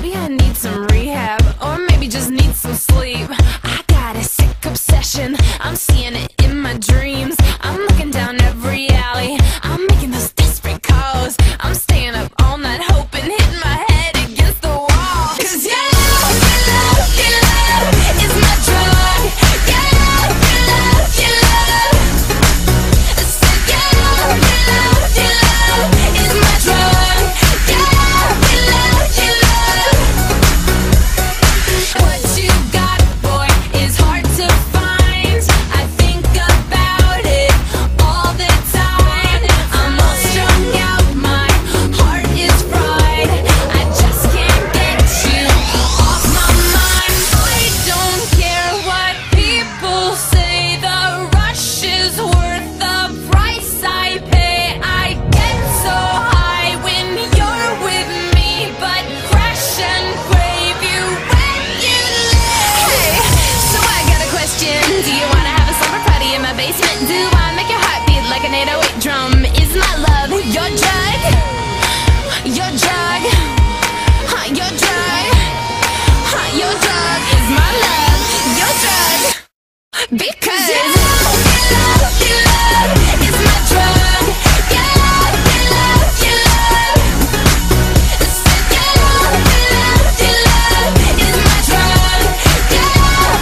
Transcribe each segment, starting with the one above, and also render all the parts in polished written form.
Maybe I need some rehab, or maybe just need some sleep. I got a sick obsession, I'm seeing it in my dreams. I'm looking down every alley, I'm making those desperate calls. I'm staying up all night hoping, hitting my head against the wall. 'Cause your love is my drug. Your love is my drug. What you got, boy, is hard to find. I think about it all the time. I'm all strung out, my heart is fried. I just can't get you off my mind. I don't care what people say, the rush is worth the price I pay. I get so high when you're with me, but crash and crave you when you leave. Hey, so I got a question. Do you wanna have a slumber party in my basement? Do I make your heart beat like an 808 drum? Is my love your drug? Your drug? Huh, your drug? Huh, your drug is my love. Your drug. Because your love is my drug. Your love is my drug. Your love is my drug. Your love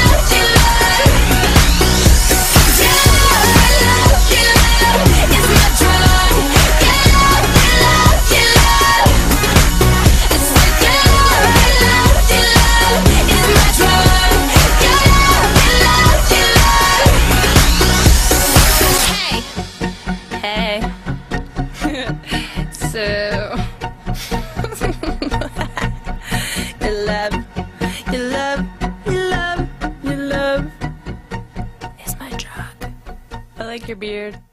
Hey. So your love is my drug. I like your beard.